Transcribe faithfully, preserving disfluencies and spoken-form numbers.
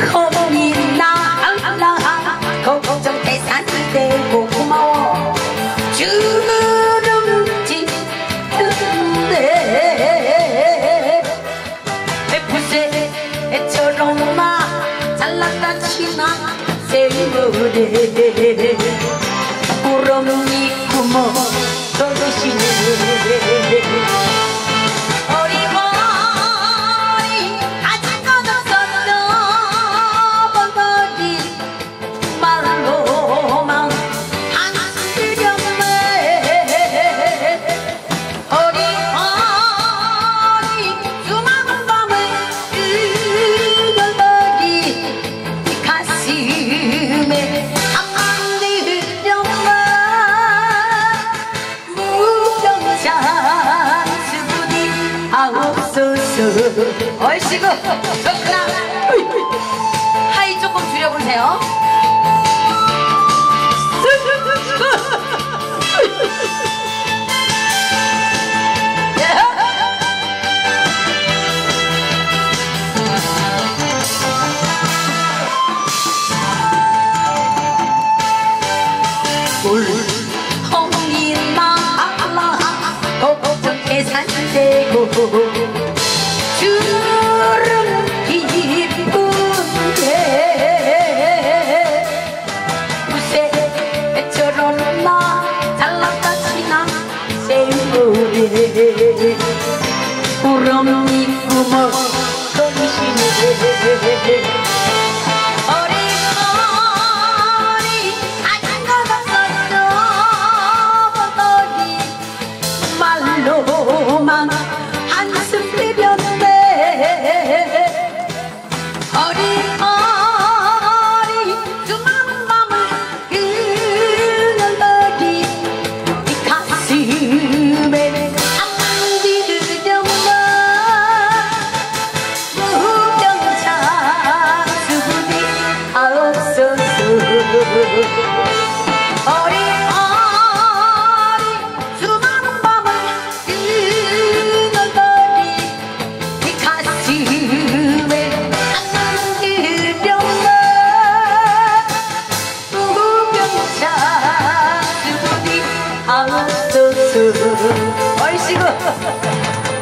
허공이 날라 걱정 계산이 되고 고마워 주름지 뜬데 붓새처럼 나 잘났다 치나 세월에 구름이 구멍 떨어지네 얼씨구 좋구나. 하이 조금 줄여보세요. 홀이 날라 걱정 계산되고 주름 깊은데 붓새처럼 나 잘났다 치나 세월에 구름이 구멍 떨리시네 어리머리 아닌 것 같았어 보더니 말로만 한숨 내렸네 어리어리 수많은 밤을 그늘더니 이 가슴에 안디르려나 무병차 수분이 없어서 어리어리 수많은 밤을 그늘더니 이 가슴에 안디르려나 무병차 수분이 없어서 얼씨구